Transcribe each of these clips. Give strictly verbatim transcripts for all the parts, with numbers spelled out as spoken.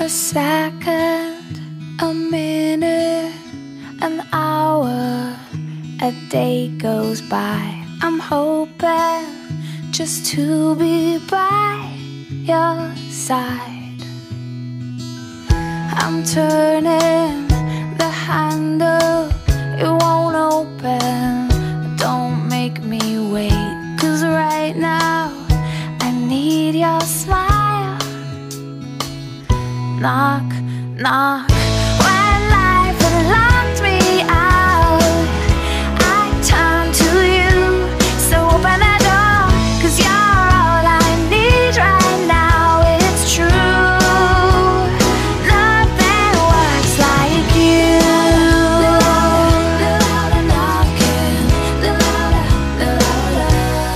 A second, a minute, an hour, a day goes by. I'm hoping just to be by your side. I'm turning the handle, it won't open. Don't make me wait, 'cause right now I need your smile. Knock, knock. When life had locked me out, I turn to you. So open the door, 'cause you're all I need right now. It's true, nothing works like you. The louder knocking, the louder, the louder.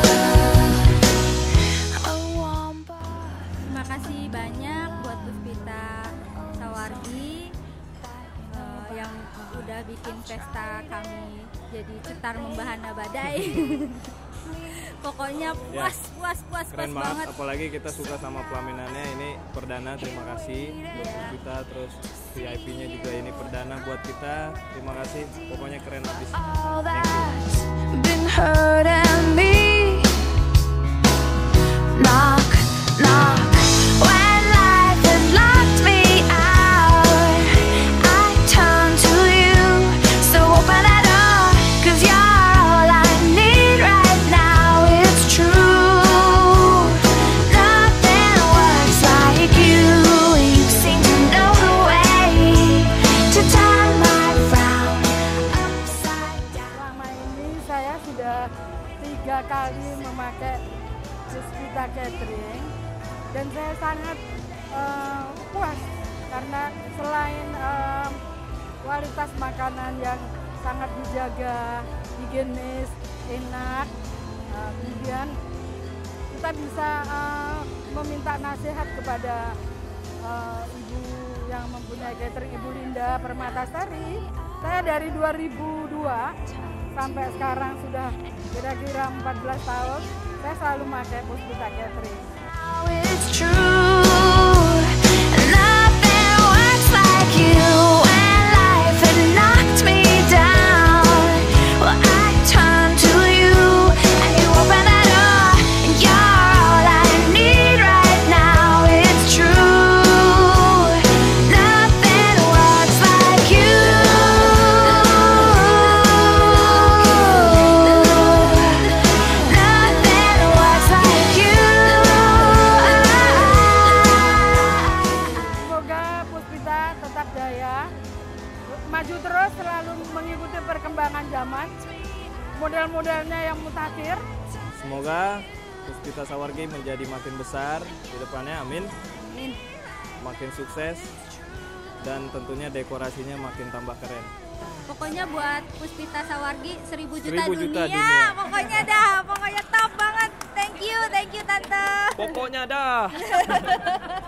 A warm body. Terima kasih banyak buat Puspita Sawargi uh, yang udah bikin pesta kami jadi cetar membahana badai. Pokoknya puas, Ya, puas, puas, keren puas banget. Apalagi kita suka sama pelaminannya, ini perdana. Terima kasih buat kita, terus V I P-nya juga ini perdana buat kita. Terima kasih, pokoknya keren habis. All Thank you. that's been hurting me. Knock, knock. When life has locked me out, I turn to you. So open the door, 'cause you're all I need right now. It's true, nothing works like you. You seem to know the way to turn my frown upside down. Selama ini saya sudah tiga kali memakai Puspita Catering dan saya sangat eh, puas karena selain eh, kualitas makanan yang sangat dijaga, higienis, enak, eh, kemudian kita bisa eh, meminta nasihat kepada eh, ibu yang mempunyai catering, Ibu Linda Permatasari. Saya dari dua ribu dua sampai sekarang sudah kira-kira empat belas tahun, saya selalu pakai Puspita Catering. Now it's true, nothing works like you. When life had knocked me down, well, I turn to you, and you open the door, and you're all I need right now. It's true, nothing works like you. Nothing works like you. Semoga Puspita tetap jaya, maju terus, selalu mengikuti perkembangan zaman, model-modelnya yang mutakhir. Semoga Puspita Sawargi menjadi makin besar di depannya, amin. Amin. Makin sukses dan tentunya dekorasinya makin tambah keren. Pokoknya buat Puspita Sawargi seribu juta, Seribu juta dunia. dunia. Pokoknya dah, pokoknya top banget. Thank you, thank you Tante. Pokoknya dah.